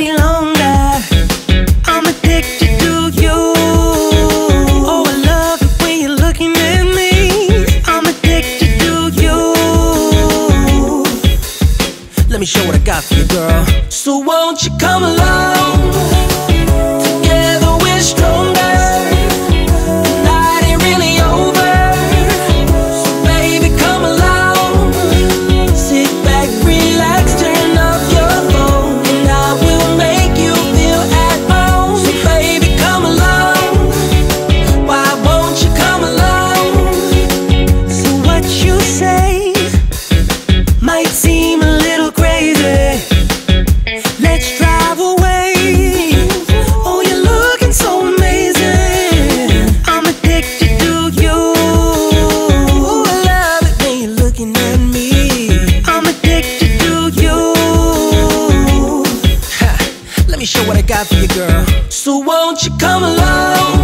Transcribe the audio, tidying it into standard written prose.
any longer. I'm addicted to you. Oh, I love it when you're looking at me. I'm addicted to you. Let me show what I got for you, girl. So won't you come along? Together we're stronger. The night ain't really over. So baby, come along. Sit back, relax, turn off your phone, and I will make you feel at home. So baby, come along. Why won't you come along? So what you say might seem a little crazy. Let's drive away. Oh, you're looking so amazing. I'm addicted to you. Oh, I love it when you're looking at me. I'm addicted to you. Ha, let me show what I got for you, girl. So won't you come along?